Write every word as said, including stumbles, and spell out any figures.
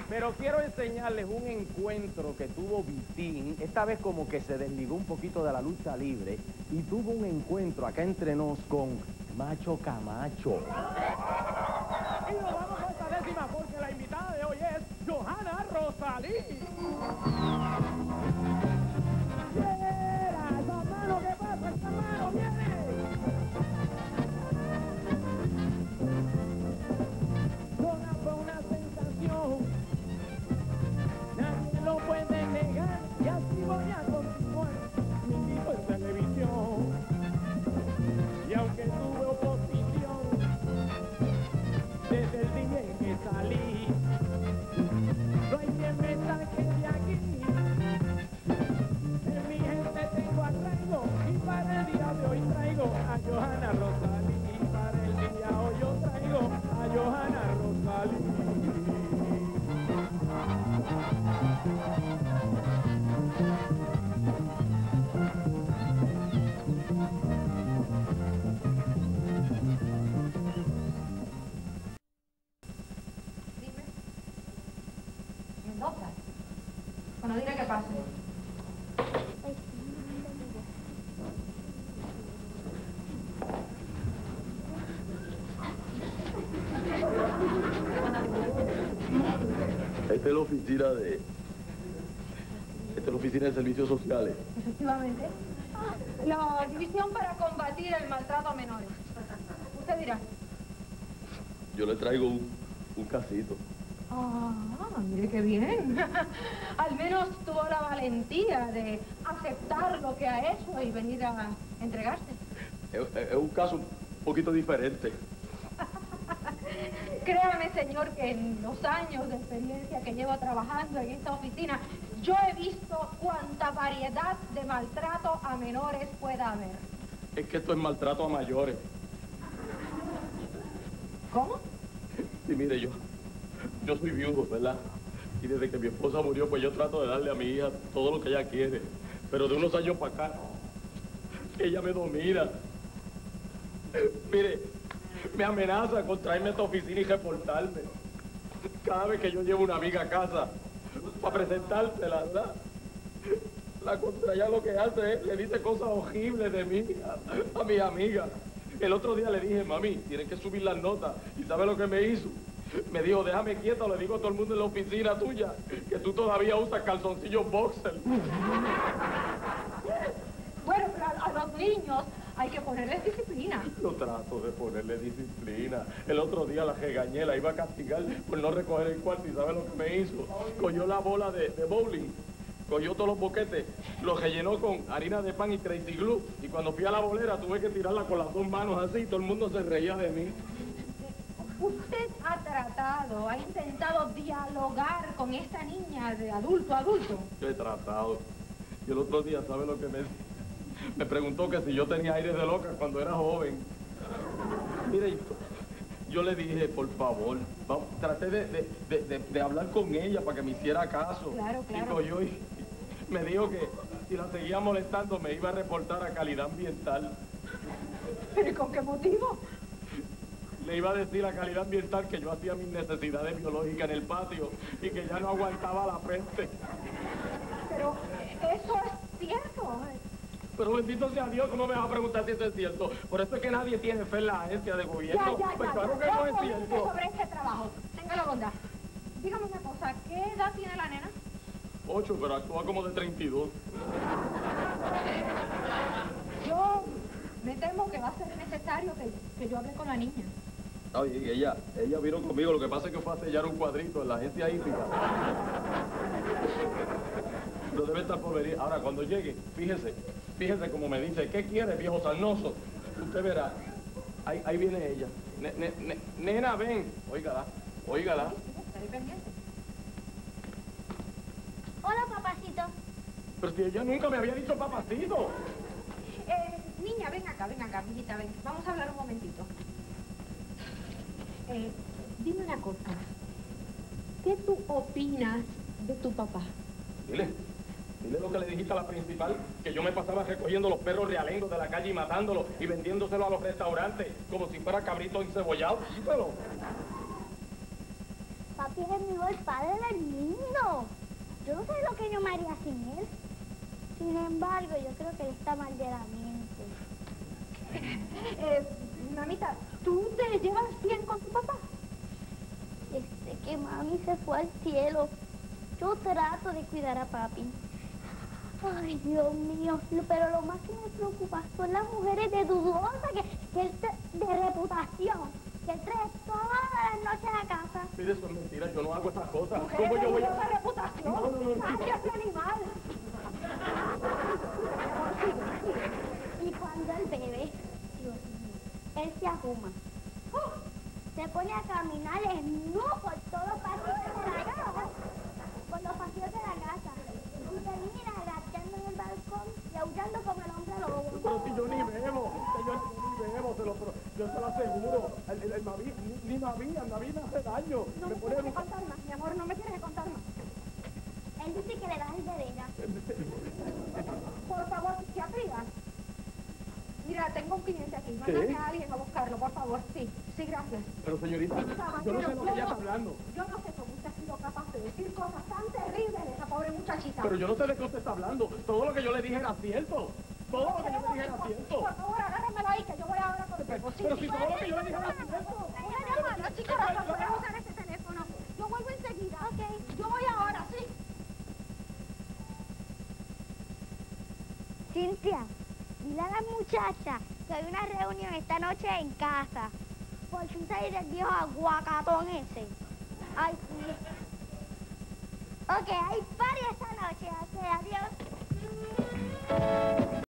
Pero quiero enseñarles un encuentro que tuvo Vitín, esta vez como que se desligó un poquito de la lucha libre y tuvo un encuentro acá entre nos con Macho Camacho. Y nos vamos a esta décima porque la invitada de hoy es Johanna Rosalí. ¡Viera! ¡Esa mano! ¿Qué pasa? ¡Esa mano viene! Johanna fue una sensación. Nadie lo puede negar y así voy a continuar. Me invito en televisión y aunque tuve oposición desde el día en que salí, no hay quien me saque de aquí. En mi gente tengo arraigo y para el día de hoy traigo a Johanna Rosalí. Y para el día de hoy yo traigo a Johanna Rosalí. Dime. Mendoza. Bueno, dile que pase. Esta es la oficina de... Esta es la oficina de servicios sociales. Efectivamente. La división para combatir el maltrato a menores. Usted dirá. Yo le traigo un, un casito. Ah, mire qué bien. Al menos tuvo la valentía de aceptar lo que ha hecho y venir a entregarse. Es, es un caso un poquito diferente. Créame, señor, que en los años de experiencia que llevo trabajando en esta oficina, yo he visto cuánta variedad de maltrato a menores pueda haber. Es que esto es maltrato a mayores. ¿Cómo? Sí, mire, yo, yo soy viudo, ¿verdad? Y desde que mi esposa murió, pues yo trato de darle a mi hija todo lo que ella quiere. Pero de unos años para acá, ella me domina. Mire, me amenaza con traerme a esta oficina y reportarme. Cada vez que yo llevo una amiga a casa para presentársela, ¿verdad? La contra ya lo que hace es, le dice cosas horribles de mí a, a mis amigas. El otro día le dije, mami, tienes que subir las notas. ¿Y sabe lo que me hizo? Me dijo, déjame quieto, le digo a todo el mundo en la oficina tuya que tú todavía usas calzoncillos boxer. Bueno, pero a, a los niños hay que ponerles disciplina. Yo trato de ponerle disciplina. El otro día la regañé, la iba a castigar por no recoger el cuarto. ¿Y sabe lo que me hizo? Cogió la bola de, de bowling, cogió todos los boquetes, los rellenó con harina de pan y Crazy Glue. Y cuando fui a la bolera tuve que tirarla con las dos manos así y todo el mundo se reía de mí. Usted ha tratado, ha intentado dialogar con esta niña de adulto a adulto. Yo he tratado. Y el otro día, ¿sabe lo que me Me preguntó que si yo tenía aire de loca cuando era joven. Mire, yo, yo le dije, por favor, vamos, traté de, de, de, de, de hablar con ella para que me hiciera caso. Claro, claro. Y cogió y me dijo que si la seguía molestando me iba a reportar a calidad ambiental. ¿Pero y con qué motivo? Le iba a decir a calidad ambiental que yo hacía mis necesidades biológicas en el patio y que ya no aguantaba la peste. Pero eso es cierto. Pero bendito sea Dios, ¿cómo me vas a preguntar si eso es cierto? Por eso es que nadie tiene fe en la agencia de gobierno. Ya, ya, Pues ya. claro que ya, no es ya, cierto. sobre este trabajo. Tenga la bondad. Dígame una cosa, ¿qué edad tiene la nena? Ocho, pero actúa como de treinta y dos. Yo me temo que va a ser necesario que, que yo hable con la niña. Oye, ella, ella vino conmigo, lo que pasa es que fue a sellar un cuadrito en la agencia hídrica. Pero debe estar por venir. Ahora, cuando llegue, fíjese, fíjese como me dice, ¿qué quiere, viejo sarnoso? Usted verá, ahí, ahí viene ella. Ne, ne, ne, nena, ven, óigala, óigala. Estaré pendiente. Hola, papacito. Pero si ella nunca me había dicho papacito. Eh, niña, ven acá, ven acá, amiguita, ven. Vamos a hablar un momentito. Eh, dime una cosa. ¿Qué tú opinas de tu papá? Dile, dile lo que le dijiste a la principal, que yo me pasaba recogiendo los perros realengos de la calle y matándolos y vendiéndoselos a los restaurantes como si fuera cabrito encebollado. Díselo. papi es el mejor padre del mundo. Yo no sé lo que yo me haría sin él. Sin embargo, yo creo que él está mal de la mente. Eh, mamita, ¿tú te llevas bien con tu papá? Desde que mami se fue al cielo, yo trato de cuidar a papi. Ay, Dios mío, pero lo más que me preocupa son las mujeres de dudosa, que, que él te- de reputación, que él trae todas las noches a casa. Mire, eso es mentira, yo no hago esas cosas. Mujeres ¿Cómo de yo voy dudosa a...? reputación. No, no, no. ¡Ay, ese animal! Y cuando él bebe, Dios mío, él se arruma. Se pone a caminar desnudo por todos los pasillos de la casa. Por los pasillos de la casa. Y termina agachando en el balcón y aullando como el hombre lobo. Pero si yo ni bebo, señor, yo ni bebo, se lo, pro- yo se lo aseguro. El, el, el Naví, ni, ni Naví, el Naví me hace daño. No me me pone... tienes que contar más, mi amor, no me tienes que contar más. Él dice que le das el derecho. Por favor, psiquiatría. Mira, tengo un cliente aquí. ¿Qué? Mándame a alguien a buscarlo, por favor. Sí, sí, gracias. Pero señorita, yo no sé lo que ella está hablando. Yo no sé cómo usted ha sido capaz de decir cosas tan terribles de esa pobre muchachita. Pero yo no sé de qué usted está hablando. Todo lo que yo le dije era cierto. Todo lo que yo le dije era cierto. Por favor, agárramelo ahí, que yo voy ahora con Pero, Sí, pero sí, si todo lo que yo le dije era cierto. Una llamada, chica, no podemos usar ese teléfono. Yo vuelvo enseguida. Ok. Yo voy ahora, sí. Cintia, dile a la muchacha que hay una reunión esta noche en casa. Por fin salir del viejo aguacatón ese. Ay, sí. Ok, hay party esta noche. Ok, adiós.